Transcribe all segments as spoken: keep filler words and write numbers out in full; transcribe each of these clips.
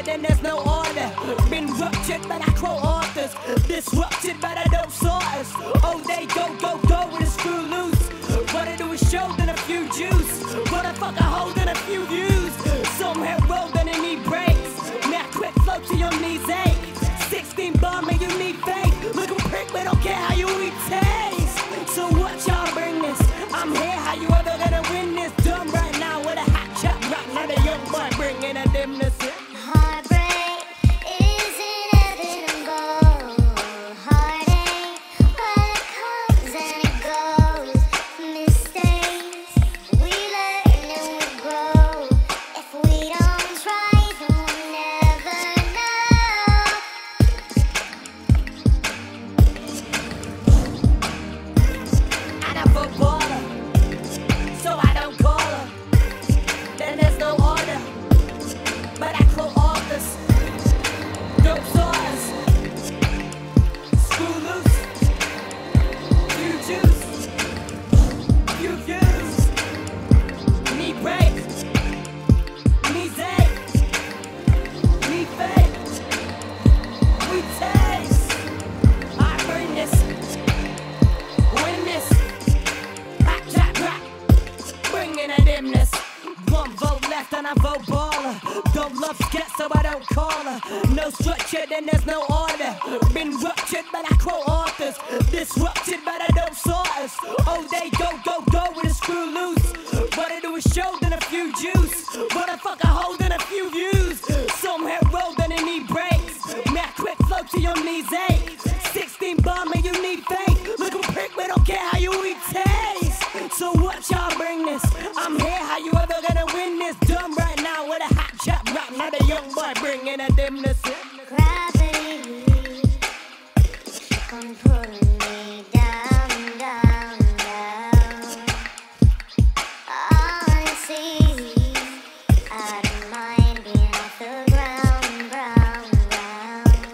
then there's no order. Been ruptured, but I quote authors. Disrupted, but I don't sorters. Oh, they go, go, go with a screw loose. What I do is show than a few juice. What the fuck I hold in a few views. Some hair rolled and they need breaks. Now quick flow to your knees, eh? sixteen bar, man, you need faith. Look at prick, but don't care how you eat taste. So what y'all bring this? I'm here, how you ever gonna win this? Dumb right now with a hot chop rock. Now the young boy bringing a dimness. Heartbreak is inevitable. Heartache, but it comes and it goes. Mistakes, we learn and we grow. If we don't try, then we'll never know. And I'm a baller, so I don't call her. Then there's no order, but I quote authors. Dope sorters, screw loose, few juice, few views. Need breaks, need zay, need fake. We taste, I bring this, win this. Hot chop rock, bringing a dimness. One vote left and I vote baller. Don't love scat, so I don't call her. No structure, then there's no order. Been ruptured, but I quote authors. Disrupted, but I don't sorters. Oh, they go, go, go with a screw loose. What I do is show than a few juice. What the fuck I hold in a few views. Some hair rolled and they need breaks. Now quick flow to your knees, eh? sixteen bar, man, you need faith. Look at prick, but don't care how you eat taste. So what y'all bring this? I'm here, how you ever gonna win this? Dumb right now with a hot chop rock. Now the young boy bringing a dimness. Gravity, keep on pulling me down, down, down. Honestly, I don't mind being off the ground, ground, ground.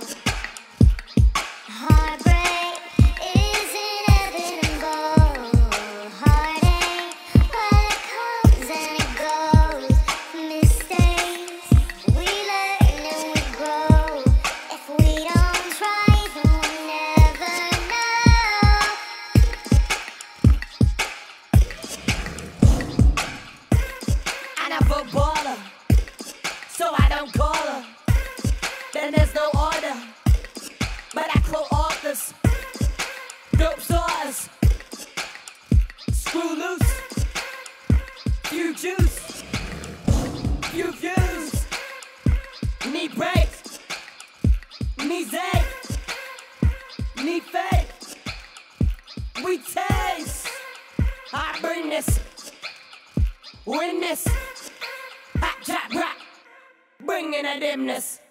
Heartbreak is inevitable. Heartache, but it comes and it goes. Mistakes, we learn and we grow. If we don't try, then we'll never know. And I vote baller, so I don't call her. Then there's no order, but I quote authors. Dope sorters, screw loose, few juice, few views. Need breaks, need zay, need fake. We taste, I bring this, win this. Hot chop rock, bringing a dimness.